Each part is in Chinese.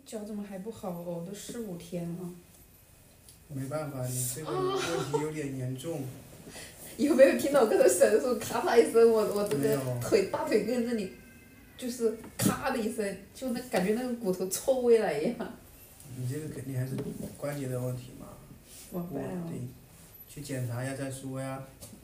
脚怎么还不好哦？都4、5天了。 没办法，你这个问题有点严重。 有没有听到我刚才闪的时候咔嚓一声？我这没有个大腿根这里，就是咔的一声，就感觉那个骨头抽回来一样。 你这个肯定还是关节的问题嘛， 怎么办哦？ 得去检查一下再说呀。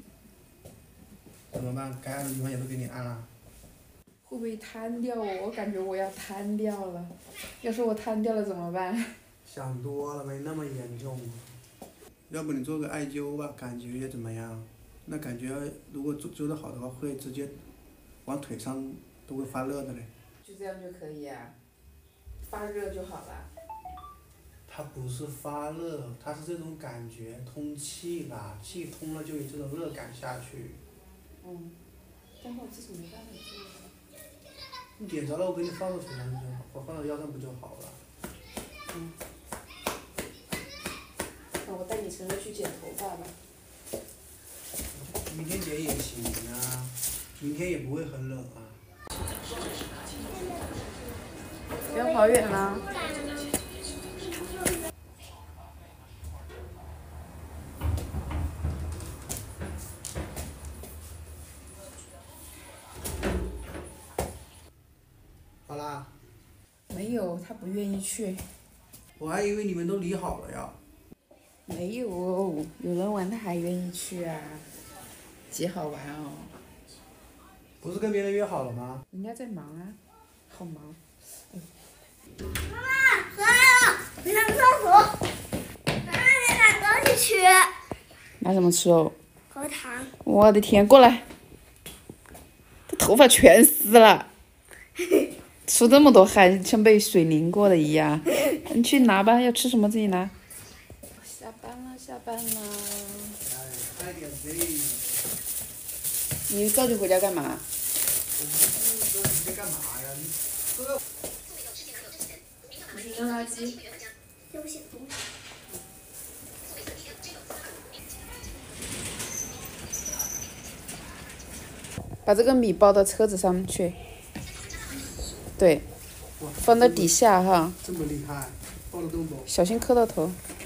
怎么办？该按的地方也都给你按了。 会不会瘫掉哦？我感觉我要瘫掉了。要是我瘫掉了怎么办？ 想多了，没那么严重。要不你做个艾灸吧，感觉怎么样？那感觉如果灸得好的话，会直接往腿上都会发热的嘞。 就这样就可以啊？发热就好了。 它不是发热，它是这种感觉，通气啦，气通了就有这种热感下去。 但是我这种没办法做。 你点着了，我给你放到腿上就好，我放到腰上不就好了？ 那我带你乘热去剪头发吧。 明天剪也行啊，明天也不会很冷啊。 不要跑远了。 好啦。 没有，他不愿意去。 我还以为你们都理好了呀。 没有，有人玩他还愿意去啊，几好玩哦。 不是跟别人约好了吗？ 人家在忙啊，好忙。 妈妈，回来了，我上厕所。妈妈，你拿东西去。 拿什么吃哦？ 喝糖。 我的天，过来！这头发全湿了，出这么多汗，像被水淋过的一样。你去拿吧，要吃什么自己拿。下班了，下班了。 哎，快点睡。 你着急回家干嘛？ 你在干嘛呀？你扔垃圾。 对不起。 把这个米包到车子上面去。对，放到底下哈。 这么厉害，抱得动不？ 小心磕到头。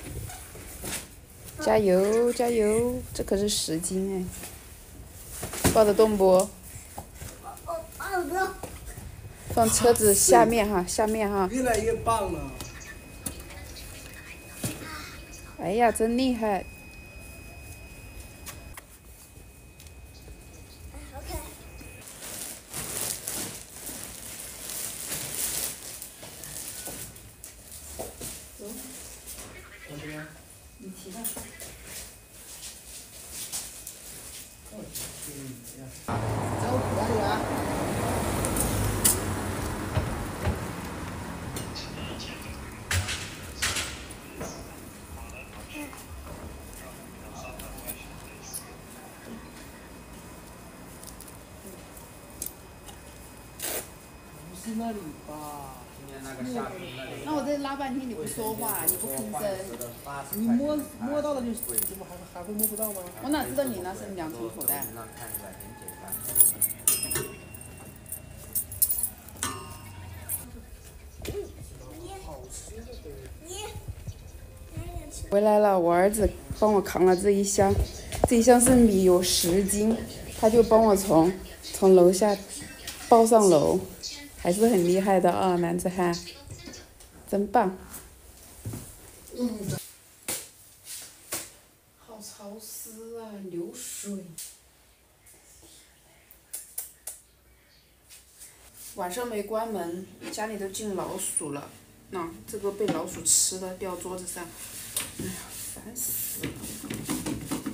加油加油，这可是10斤哎。抱得动不？ 我抱不动。 放车子下面哈，下面哈。 越来越棒了。 哎呀，真厉害！ OK。 走。 往这边。 你骑上。走，加油啊！ 不是那里吧？ 那我这拉半天你不说话，你不吭声， 你摸到了就，怎么还会摸不到吗？ 我哪知道你那是2重口袋？回来了，我儿子帮我扛了这一箱，这一箱是米，有10斤，他就帮我从楼下抱上楼，还是很厉害的啊，男子汉，真棒。好潮湿啊，流水。晚上没关门，家里都进老鼠了。那、这个被老鼠吃了，掉桌子上。哎呀，烦死了。